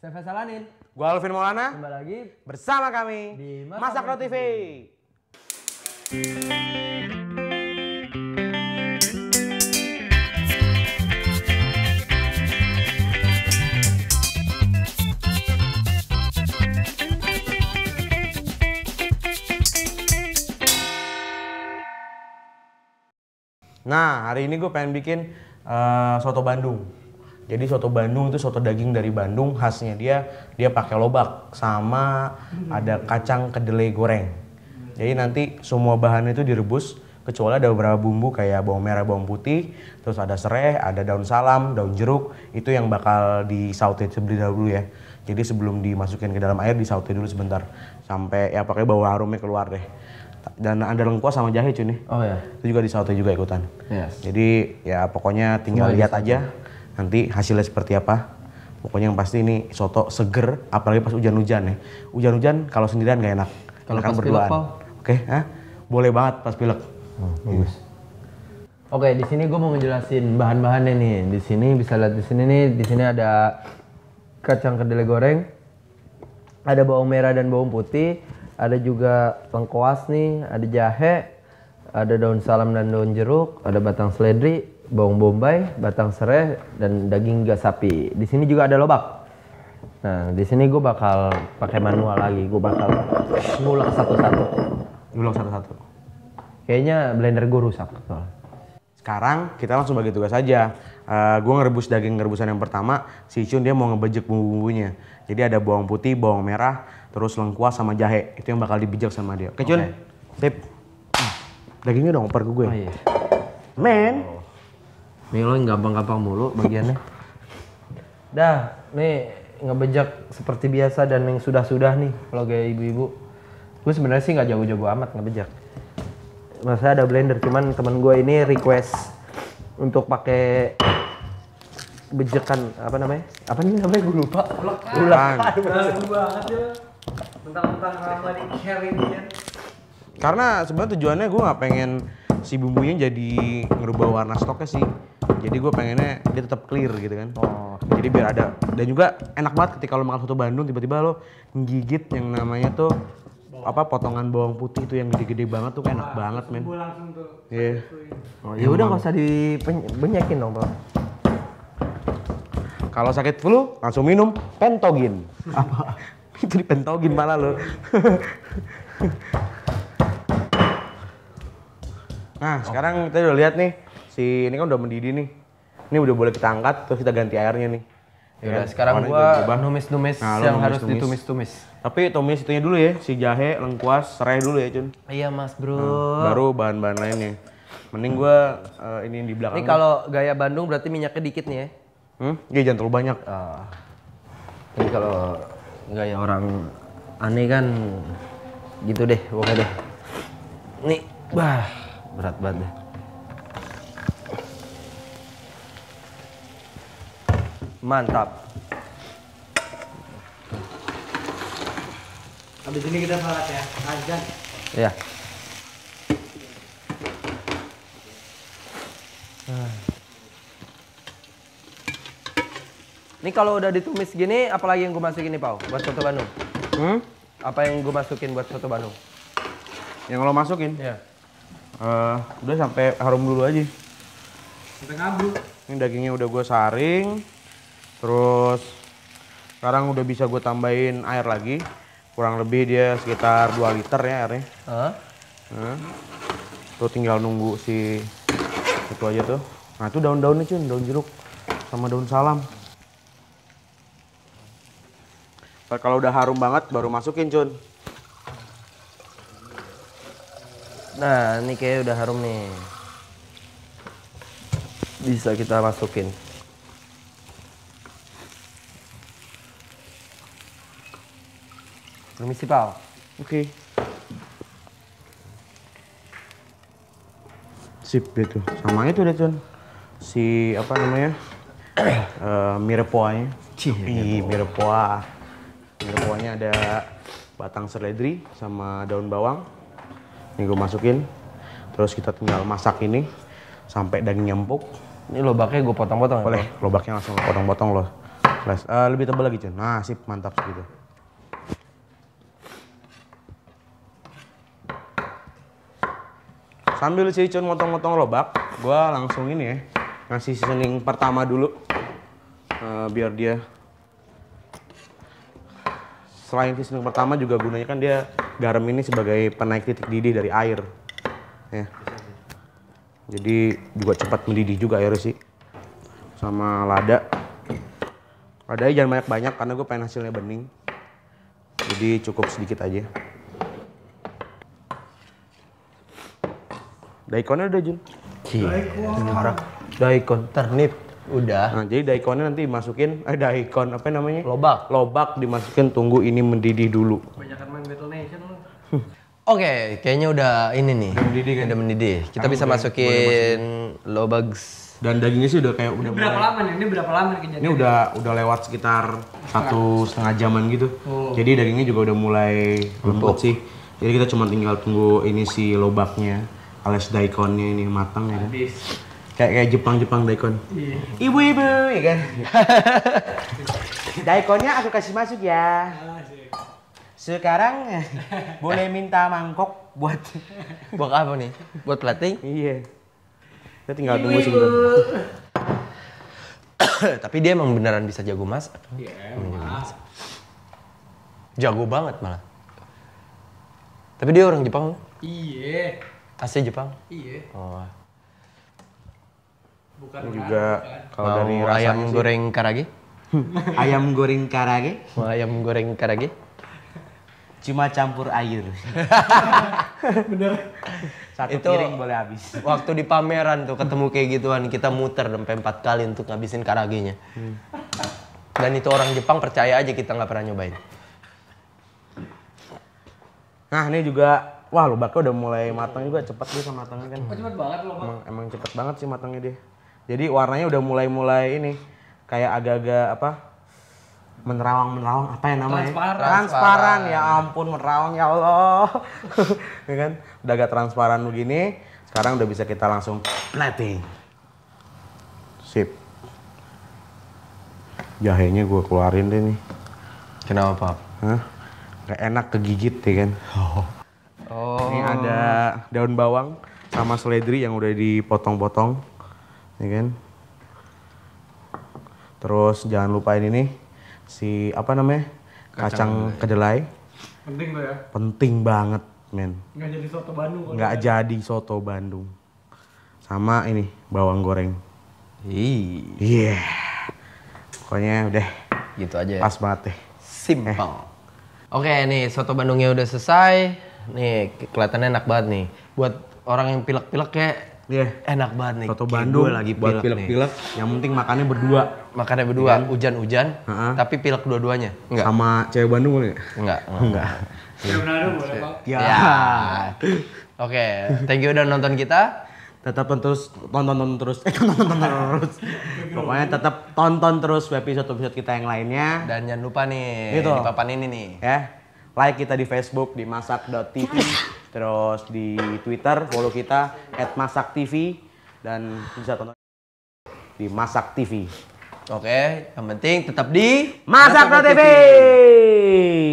Saya Faisal Anin. Gua Alvin Maulana. Kembali lagi Bersama kami di Masak Pro TV. Nah, hari ini gue pengen bikin soto Bandung. Jadi soto Bandung itu soto daging dari Bandung, khasnya dia pakai lobak sama ada kacang kedelai goreng. Jadi nanti semua bahannya itu direbus kecuali ada beberapa bumbu kayak bawang merah, bawang putih, terus ada serai, ada daun salam, daun jeruk, itu yang bakal disaute terlebih dahulu ya. Jadi sebelum dimasukin ke dalam air disaute dulu sebentar sampai ya pakai bau harumnya keluar deh. Dan ada lengkuas sama jahe cuy nih. Oh ya. Itu juga disaute juga ikutan. Yes. Jadi ya pokoknya tinggal lihat aja nanti hasilnya seperti apa. Pokoknya yang pasti ini soto seger, apalagi pas hujan-hujan ya. Hujan-hujan kalau sendirian gak enak. Kalau kan pas berduaan. pilek, Oke, boleh banget pas pilek. Bagus. Oke, di sini gue mau ngejelasin bahan-bahannya nih. Di sini bisa lihat di sini nih. Di sini ada kacang kedelai goreng, ada bawang merah dan bawang putih, ada juga lengkuas nih, ada jahe, ada daun salam dan daun jeruk, ada batang seledri, bawang bombay, batang serai, dan daging iga sapi. Di sini juga ada lobak. Nah, di sini gue bakal pakai manual lagi. Gue bakal ngulek satu-satu. Ngulek satu-satu. Kayaknya blender gue rusak. Sekarang kita langsung bagi tugas aja. Gue ngerebus daging rebusan yang pertama. Si Icun dia mau ngebejek bumbu-bumbunya. Jadi ada bawang putih, bawang merah, terus lengkuas sama jahe. Itu yang bakal dibijak sama dia. Oke Cun? Sip. Dagingnya dong oper ke gue. Oh iya. Men. Nih lo yang gampang-gampang mulu bagiannya. Dah, nih ngebejak seperti biasa dan yang sudah-sudah nih kalau kayak ibu-ibu. Gue sebenarnya sih nggak jago-jago amat ngebejak. Masa ada blender, cuman temen gue ini request untuk pakai bejekan apa namanya? Apa nih namanya gue lupa. Ulekan. banget ya. Mentang-mentang lama di carry dia. Karena sebenarnya tujuannya gue nggak pengen si bumbunya jadi ngerubah warna stoknya sih. Jadi gue pengennya dia tetap clear gitu kan. Oh. Jadi biar ada. Dan juga enak banget ketika lo makan soto Bandung tiba-tiba lo gigit yang namanya tuh apa potongan bawang putih itu yang gede-gede banget tuh enak banget men. Langsung tuh. Iya. Oh, ya udah nggak usah dibenyakin dong bang. Kalau sakit flu langsung minum Pentogin. Apa? Itu di Pentogin malah lo. Nah sekarang kita udah lihat nih si ini kan udah mendidih nih. Ini udah boleh kita angkat terus kita ganti airnya nih. Ya udah sekarang gua numis-numis yang harus ditumis-tumis. Tapi tumis itunya dulu ya, si jahe, lengkuas, serai dulu ya Cun. Iya mas bro. Baru bahan-bahan lainnya. Mending gua ini di belakang. Ini kalau gaya Bandung berarti minyaknya dikit nih ya? Iya jangan terlalu banyak. Ini kalau gaya orang aneh kan gitu deh, pokoknya deh. Nih, berat banget deh. Mantap. Habis ini kita sholat ya, azan. Ya. Ini kalau udah ditumis gini, apalagi yang gue masukin nih Pau, buat soto Bandung? Apa yang gue masukin buat soto Bandung? Yang lo masukin? Ya. Udah sampai harum dulu aja. Sampai ngablu. Ini dagingnya udah gue saring. Terus sekarang udah bisa gue tambahin air lagi. Kurang lebih dia sekitar 2 liter ya airnya. Tuh tinggal nunggu si itu aja tuh. Nah itu daun-daunnya Cun, daun jeruk sama daun salam. Kalau udah harum banget baru masukin Cun. Nah ini kayak udah harum nih. Bisa kita masukin. Permisi Pau. Oke. Sip gitu. Sama itu deh Cun. Si apa namanya? Mirepoixnya. Mirepoix. Mirepoixnya ada batang seledri sama daun bawang. Ini gue masukin. Terus kita tinggal masak ini sampai dagingnya empuk. Ini lobaknya gue potong-potong. Boleh, lobaknya langsung potong-potong loh. Lebih tebal lagi, Cun. Nah, sip, mantap segitu. Sambil si Cun motong-motong lobak, gua langsung ini ya, ngasih seasoning pertama dulu. Biar dia selain seasoning pertama juga gunanya kan dia garam ini sebagai penaik titik didih dari air. Ya. Jadi juga cepat mendidih juga airnya sih. Sama lada. Ladanya jangan banyak-banyak karena gue pengen hasilnya bening. Jadi cukup sedikit aja. Daikonnya udah, Jun. Daikon, ternip, udah. Nah, jadi daikonnya nanti masukin, daikon apa namanya? Lobak. Lobak dimasukin, tunggu ini mendidih dulu. Banyakan main Battle Nation lu. Oke, kayaknya udah ini nih. Udah mendidih kan? Udah mendidih. Kita Sekarang bisa boleh masukin lobags. Dan dagingnya sih udah kayak udah Berapa mulai. lama nih? Ini berapa lama nih kejadian? Ini udah lewat sekitar 1,5 jaman gitu. Oh. Jadi dagingnya juga udah mulai lembut sih. Jadi kita cuma tinggal tunggu ini si lobaknya alias daikonnya ini matang ya kan. Habis. Kayak Jepang daikon. Iya. Ibu-ibu ya kan. Daikonnya aku kasih masuk ya. Sekarang boleh minta mangkok buat Buat apa nih? Buat plating? iya. Kita tinggal tunggu sebentar. Tapi dia emang beneran bisa jago masak. Iya. Jago banget malah. Tapi dia orang Jepang. Iya. Asli Jepang. Iya. Oh. Bukan Ini juga kalau Mau dari rasanya ayam sih, goreng karage? ayam goreng karage Mau ayam goreng karage? cuma campur air. Bener. Satu Itu- piring boleh habis. Waktu di pameran tuh ketemu kayak gituan, kita muter sampai 4 kali untuk ngabisin karagenya. Dan itu orang Jepang, percaya aja kita nggak pernah nyobain. Nah ini juga, wah lobaknya udah mulai matang juga, cepet dia sama matangnya kan. Kok cepet banget lo, Bang? Emang cepet banget sih matangnya dia. Jadi warnanya udah mulai ini, kayak agak-agak apa? Menerawang apa ya namanya? Transparan. Transparan, ya ampun menerawang ya Allah. Ya kan? Udah agak transparan begini, sekarang udah bisa kita langsung plating. Sip. Jahenya gue keluarin deh nih. Kenapa, Pak? Hah? Gak enak kegigit ya kan? Oh. Ini ada daun bawang sama seledri yang udah dipotong-potong, ya kan? Terus jangan lupain ini si apa namanya? Kacang kedelai. Penting tuh ya. Penting banget, men. Nggak jadi soto Bandung. kalau Nggak jadi soto Bandung. Sama ini bawang goreng. Iya. Pokoknya udah Gitu aja. pas banget deh. Simpel. Oke nih, soto Bandungnya udah selesai. Nih, kelihatannya enak banget nih. Buat orang yang pilek-pilek kayak Iya. enak banget nih. Soto Kayak Bandung gua lagi buat pilek nih. pilek-pilek. Yang penting makannya berdua. Makannya berdua, hujan-hujan, Heeh. tapi pilek dua-duanya. Enggak. Sama cewek Bandung boleh nggak? Enggak. Enggak. Cewek Manado boleh, Bang. Ya. Ya. Oke, thank you udah nonton kita. Tetap terus tonton terus. Pokoknya tetap tonton terus episode kita yang lainnya. Dan jangan lupa nih, Gitu. di papan ini nih. Ya. Like kita di Facebook di masak.tv, terus di Twitter follow kita @masaktv dan bisa tonton di Masak TV. Oke, yang penting tetap di Masak.tv.